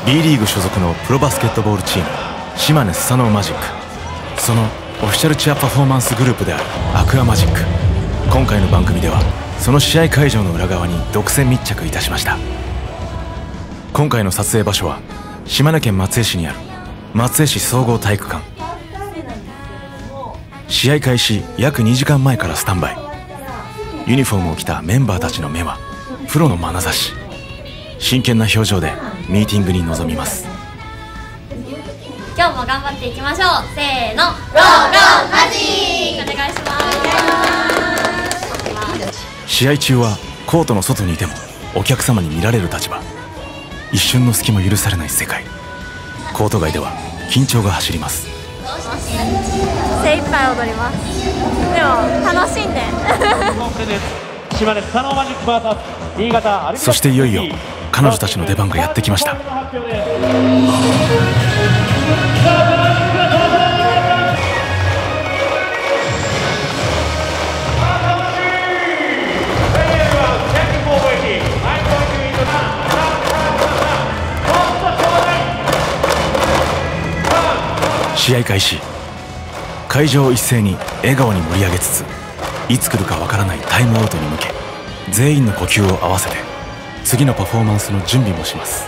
B リーグ所属のプロバスケットボールチーム島根スサノオマジック、そのオフィシャルチアパフォーマンスグループであるアクアマジック。今回の番組ではその試合会場の裏側に独占密着いたしました。今回の撮影場所は島根県松江市にある松江市総合体育館。試合開始約2時間前からスタンバイ。ユニフォームを着たメンバーたちの目はプロの眼差し。真剣な表情でミーティングに臨みます。 今日も頑張っていきましょう。せーの、ローローマジックお願いします。 試合中はコートの外にいてもお客様に見られる立場。一瞬の隙も許されない世界。コート外では緊張が走ります。 精一杯踊ります。でも楽しんでそしていよいよ彼女たちの出番がやってきました。試合開始。会場を一斉に笑顔に盛り上げつつ、いつ来るかわからないタイムアウトに向け全員の呼吸を合わせて次のパフォーマンスの準備もします。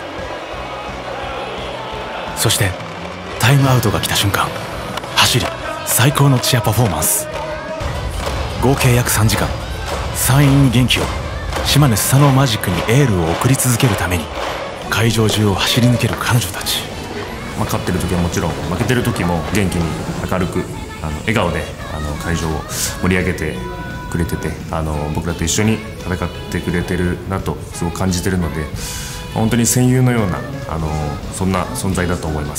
そしてタイムアウトが来た瞬間、走り最高のチアパフォーマンス。合計約3時間、山陰に元気を、島根スサノオマジックにエールを送り続けるために会場中を走り抜ける彼女たち。 勝ってる時はもちろん、負けてる時も元気に明るく笑顔で会場を盛り上げてくれてて、僕らと一緒に戦ってくれてるなとすごく感じてるので、本当に戦友のようなそんな存在だと思います。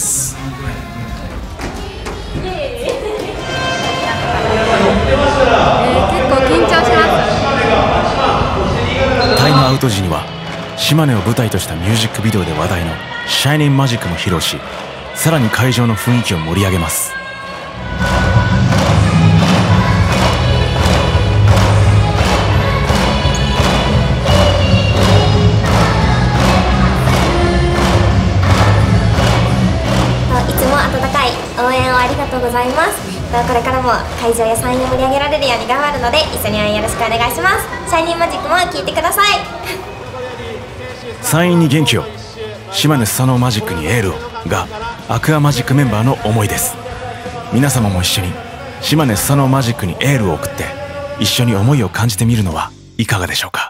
結構緊張します。 タイムアウト時には島根を舞台としたミュージックビデオで話題の「シャイニングマジック」も披露し、さらに会場の雰囲気を盛り上げます。 いつも温かい応援をありがとうございます。これからも会場や山陰を盛り上げられるように頑張るので、一緒に応援よろしくお願いします。シャイニングマジックも聴いてください。 山陰に元気を、島根スサノオマジックにエールをがアクアマジックメンバーの思いです。皆様も一緒に島根スサノオマジックにエールを送って、一緒に思いを感じてみるのはいかがでしょうか。